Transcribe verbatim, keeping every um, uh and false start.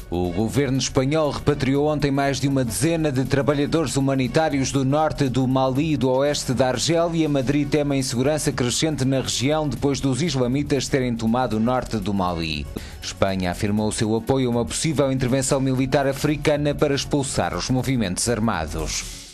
O governo espanhol repatriou ontem mais de uma dezena de trabalhadores humanitários do norte do Mali e do oeste da Argélia. Madrid teme a insegurança crescente na região depois dos islamitas terem tomado o norte do Mali. Espanha afirmou o seu apoio a uma possível intervenção militar africana para expulsar os movimentos armados.